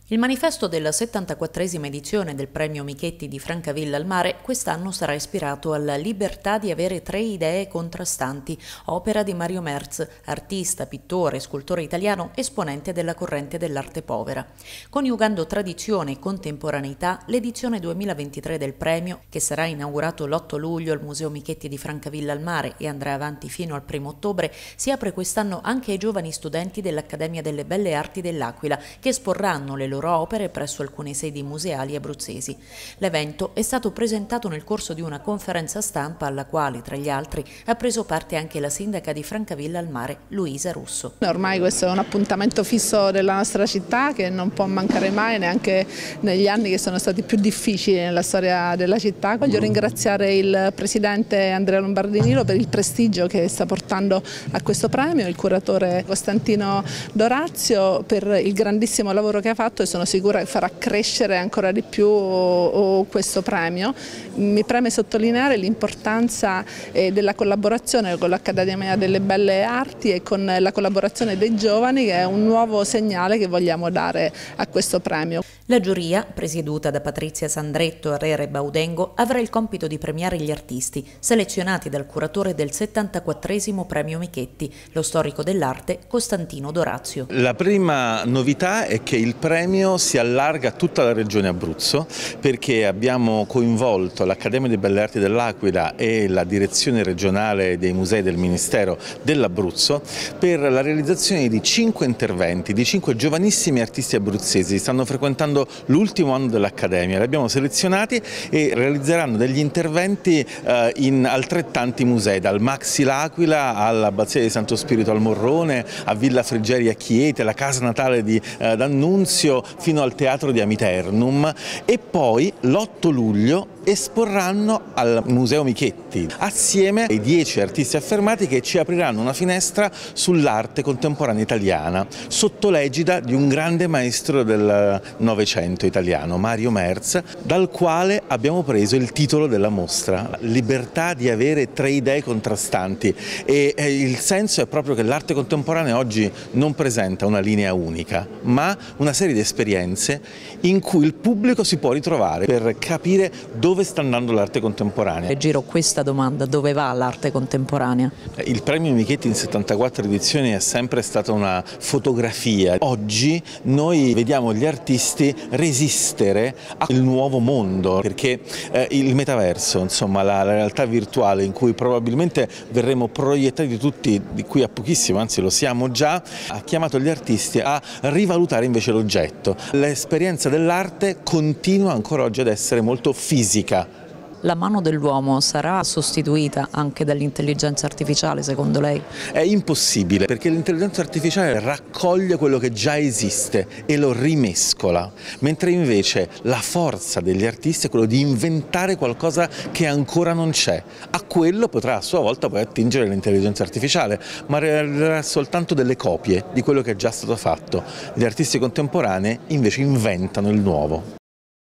Il manifesto della 74esima edizione del Premio Michetti di Francavilla al Mare quest'anno sarà ispirato alla libertà di avere tre idee contrastanti, opera di Mario Merz, artista, pittore, scultore italiano, esponente della corrente dell'arte povera. Coniugando tradizione e contemporaneità, l'edizione 2023 del premio, che sarà inaugurato l'8 luglio al Museo Michetti di Francavilla al Mare e andrà avanti fino al 1° ottobre, si apre quest'anno anche ai giovani studenti dell'Accademia delle Belle Arti dell'Aquila, che esporranno le loro opere presso alcune sedi museali abruzzesi. L'evento è stato presentato nel corso di una conferenza stampa alla quale, tra gli altri, ha preso parte anche la sindaca di Francavilla al Mare, Luisa Russo. Ormai questo è un appuntamento fisso della nostra città che non può mancare mai, neanche negli anni che sono stati più difficili nella storia della città. Voglio ringraziare il presidente Andrea Lombardinilo per il prestigio che sta portando a questo premio, il curatore Costantino Dorazio per il grandissimo lavoro che ha fatto, e sono sicura che farà crescere ancora di più questo premio. Mi preme sottolineare l'importanza della collaborazione con l'Accademia delle Belle Arti e con la collaborazione dei giovani, che è un nuovo segnale che vogliamo dare a questo premio. La giuria, presieduta da Patrizia Sandretto e Rere Baudengo, avrà il compito di premiare gli artisti selezionati dal curatore del 74esimo Premio Michetti, lo storico dell'arte Costantino Dorazio. La prima novità è che il premio si allarga a tutta la regione Abruzzo, perché abbiamo coinvolto l'Accademia delle Belle Arti dell'Aquila e la direzione regionale dei musei del Ministero dell'Abruzzo per la realizzazione di 5 interventi di 5 giovanissimi artisti abruzzesi. Stanno frequentando l'ultimo anno dell'Accademia, li abbiamo selezionati e realizzeranno degli interventi in altrettanti musei, dal Maxi L'Aquila all'Abbazia di Santo Spirito al Morrone, a Villa Frigeria a Chieti, alla casa natale di D'Annunzio, fino al Teatro di Amiternum, e poi l'8 luglio esporranno al Museo Michetti assieme ai 10 artisti affermati che ci apriranno una finestra sull'arte contemporanea italiana sotto l'egida di un grande maestro del Novecento italiano, Mario Merz, dal quale abbiamo preso il titolo della mostra, libertà di avere tre idee contrastanti, e il senso è proprio che l'arte contemporanea oggi non presenta una linea unica, ma una serie di esperienze in cui il pubblico si può ritrovare per capire dove sta andando l'arte contemporanea. E giro questa domanda: dove va l'arte contemporanea? Il premio Michetti in 74 edizioni è sempre stata una fotografia. Oggi noi vediamo gli artisti resistere al nuovo mondo, perché il metaverso, insomma la realtà virtuale in cui probabilmente verremo proiettati tutti di qui a pochissimo, anzi lo siamo già, ha chiamato gli artisti a rivalutare invece l'oggetto. L'esperienza dell'arte continua ancora oggi ad essere molto fisica. La mano dell'uomo sarà sostituita anche dall'intelligenza artificiale, secondo lei? È impossibile, perché l'intelligenza artificiale raccoglie quello che già esiste e lo rimescola, mentre invece la forza degli artisti è quello di inventare qualcosa che ancora non c'è. A quello potrà a sua volta poi attingere l'intelligenza artificiale, ma realizzerà soltanto delle copie di quello che è già stato fatto. Gli artisti contemporanei invece inventano il nuovo.